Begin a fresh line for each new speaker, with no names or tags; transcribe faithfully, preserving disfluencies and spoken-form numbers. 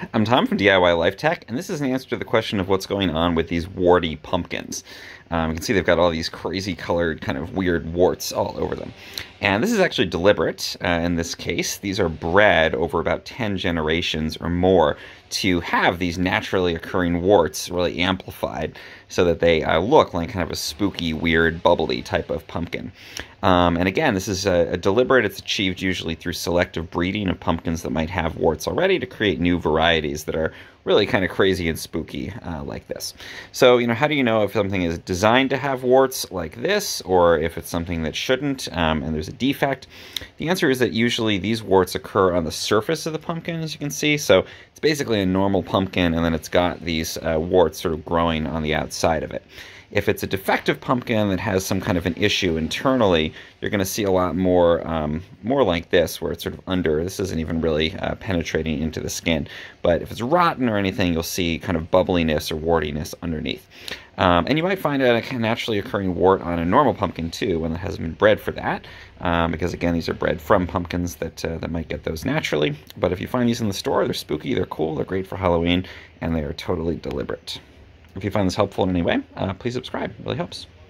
I'm Tom from D I Y Life Tech, and this is an answer to the question of what's going on with these warty pumpkins. Um, you can see they've got all these crazy colored, kind of weird warts all over them. And this is actually deliberate uh, in this case. These are bred over about ten generations or more to have these naturally occurring warts really amplified so that they uh, look like kind of a spooky, weird, bubbly type of pumpkin. Um, and again, this is a, a deliberate, it's achieved usually through selective breeding of pumpkins that might have warts already to create new varieties that are really kind of crazy and spooky uh, like this. So, you know, how do you know if something is designed to have warts like this or if it's something that shouldn't um, and there's a defect? The answer is that usually these warts occur on the surface of the pumpkin, as you can see. So it's basically a normal pumpkin and then it's got these uh, warts sort of growing on the outside of it. If it's a defective pumpkin that has some kind of an issue internally, you're going to see a lot more um, more like this, where it's sort of under. This isn't even really uh, penetrating into the skin. But if it's rotten or anything, you'll see kind of bubbliness or wartiness underneath. Um, and you might find a naturally occurring wart on a normal pumpkin too, one that hasn't been bred for that, um, because again, these are bred from pumpkins that uh, that might get those naturally. But if you find these in the store, they're spooky, they're cool, they're great for Halloween, and they are totally deliberate. If you find this helpful in any way, uh, please subscribe. It really helps.